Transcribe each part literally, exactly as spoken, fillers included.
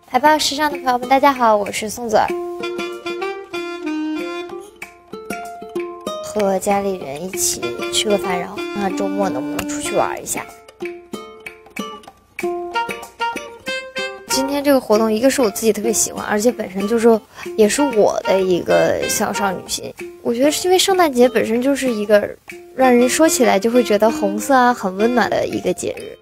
海报时尚的朋友们，大家好，我是宋子儿。和家里人一起吃个饭，然后看看周末能不能出去玩一下。今天这个活动，一个是我自己特别喜欢，而且本身就是也是我的一个小少女心。我觉得是因为圣诞节本身就是一个让人说起来就会觉得红色啊很温暖的一个节日。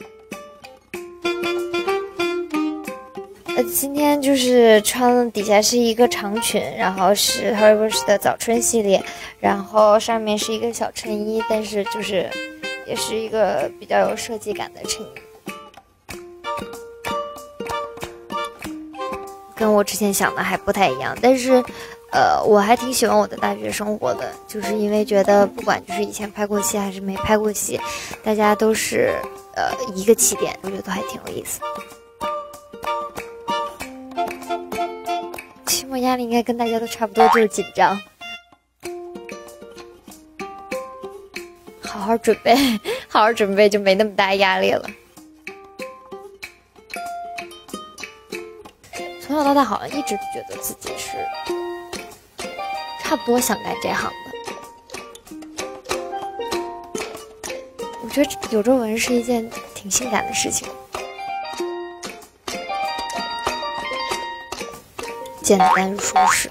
呃，今天就是穿底下是一个长裙，然后是 Herberts 的早春系列，然后上面是一个小衬衣，但是就是也是一个比较有设计感的衬衣，跟我之前想的还不太一样，但是呃，我还挺喜欢我的大学生活的，就是因为觉得不管就是以前拍过戏还是没拍过戏，大家都是呃一个起点，我觉得都还挺有意思。期末压力应该跟大家都差不多，就是紧张。好好准备，好好准备就没那么大压力了。从小到大好像一直觉得自己是差不多想干这行的。我觉得有皱纹是一件挺性感的事情。简单舒适。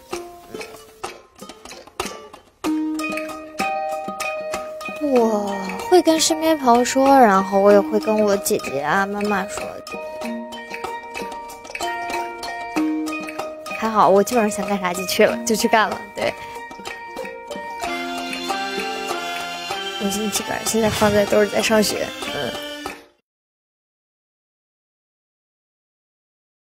我会跟身边朋友说，然后我也会跟我姐姐啊、妈妈说。还好，我基本上想干啥就去了，就去干了。对，我基本上现在放在都是在上学，嗯。